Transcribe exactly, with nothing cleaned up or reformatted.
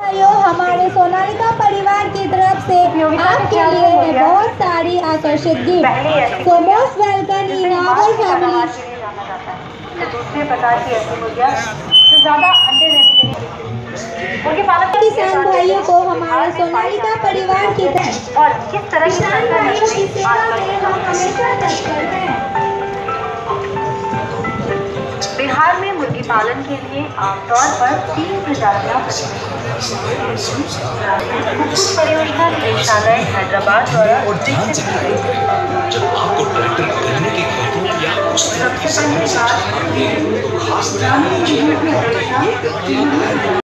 भाइयों, हमारे सोनालिका परिवार की तरफ से आपके लिए है बहुत सारी आकर्षित gift. So most welcome in our family. दूसरे प्रकार की ऐसी मुर्गियां जो ज्यादा अंडे देने के उनके पालक किसान भाइयों को हमारे सोनालिका परिवार की तरफ और किस तरह की किसान भाइयों की सेवा में हम हमेशा तत्पर हैं। बिहार में मुर्गी पालन के लिए आमतौर पर तीन प्रजातियां परियोजना निदेशालय हैदराबाद द्वारा विकसित की गई है। जब आपको ट्रैक्टर खरीदने की खरीदों या सबसे पहले बात